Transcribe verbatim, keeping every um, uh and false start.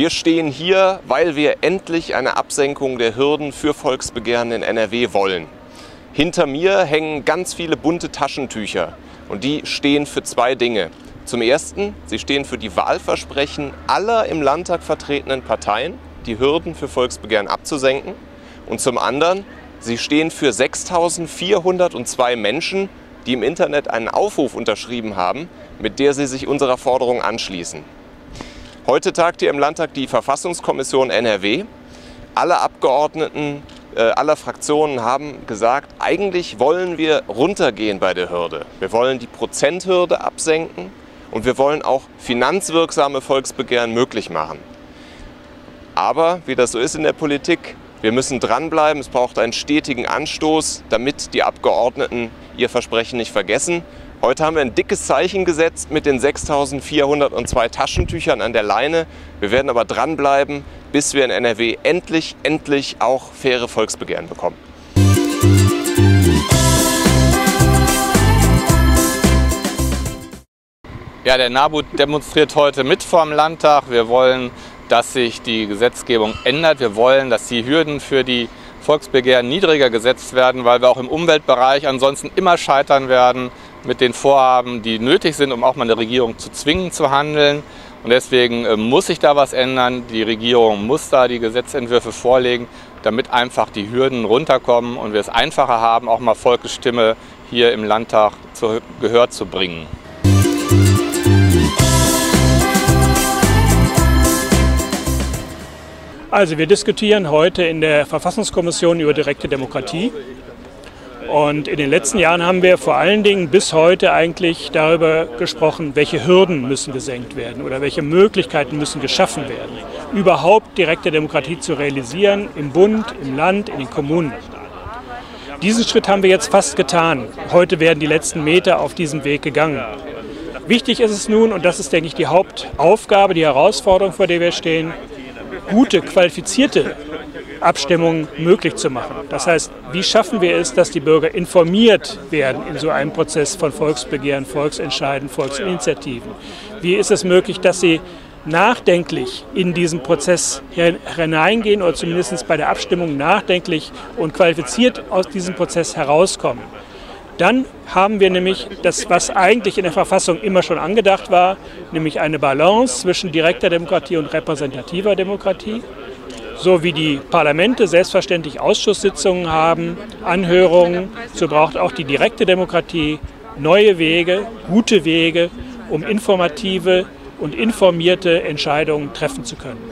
Wir stehen hier, weil wir endlich eine Absenkung der Hürden für Volksbegehren in N R W wollen. Hinter mir hängen ganz viele bunte Taschentücher und die stehen für zwei Dinge. Zum Ersten, sie stehen für die Wahlversprechen aller im Landtag vertretenen Parteien, die Hürden für Volksbegehren abzusenken. Und zum anderen, sie stehen für sechstausendvierhundertzwei Menschen, die im Internet einen Aufruf unterschrieben haben, mit der sie sich unserer Forderung anschließen. Heute tagt hier im Landtag die Verfassungskommission N R W. Alle Abgeordneten äh, aller Fraktionen haben gesagt, eigentlich wollen wir runtergehen bei der Hürde. Wir wollen die Prozenthürde absenken und wir wollen auch finanzwirksame Volksbegehren möglich machen. Aber, wie das so ist in der Politik, wir müssen dranbleiben. Es braucht einen stetigen Anstoß, damit die Abgeordneten ihr Versprechen nicht vergessen. Heute haben wir ein dickes Zeichen gesetzt mit den sechstausendvierhundertzwei Taschentüchern an der Leine. Wir werden aber dranbleiben, bis wir in N R W endlich, endlich auch faire Volksbegehren bekommen. Ja, der NABU demonstriert heute mit vorm Landtag. Wir wollen, dass sich die Gesetzgebung ändert. Wir wollen, dass die Hürden für die Volksbegehren niedriger gesetzt werden, weil wir auch im Umweltbereich ansonsten immer scheitern werden mit den Vorhaben, die nötig sind, um auch mal eine Regierung zu zwingen zu handeln. Und deswegen äh, muss sich da was ändern. Die Regierung muss da die Gesetzentwürfe vorlegen, damit einfach die Hürden runterkommen und wir es einfacher haben, auch mal Volksstimme hier im Landtag zu Gehör zu bringen. Also wir diskutieren heute in der Verfassungskommission über direkte Demokratie. Und in den letzten Jahren haben wir vor allen Dingen bis heute eigentlich darüber gesprochen, welche Hürden müssen gesenkt werden oder welche Möglichkeiten müssen geschaffen werden, überhaupt direkte Demokratie zu realisieren im Bund, im Land, in den Kommunen. Diesen Schritt haben wir jetzt fast getan. Heute werden die letzten Meter auf diesem Weg gegangen. Wichtig ist es nun, und das ist, denke ich, die Hauptaufgabe, die Herausforderung, vor der wir stehen, gute, qualifizierte Abstimmungen möglich zu machen. Das heißt, wie schaffen wir es, dass die Bürger informiert werden in so einem Prozess von Volksbegehren, Volksentscheiden, Volksinitiativen? Wie ist es möglich, dass sie nachdenklich in diesen Prozess hineingehen oder zumindest bei der Abstimmung nachdenklich und qualifiziert aus diesem Prozess herauskommen? Dann haben wir nämlich das, was eigentlich in der Verfassung immer schon angedacht war, nämlich eine Balance zwischen direkter Demokratie und repräsentativer Demokratie. So wie die Parlamente selbstverständlich Ausschusssitzungen haben, Anhörungen, so braucht auch die direkte Demokratie neue Wege, gute Wege, um informative und informierte Entscheidungen treffen zu können.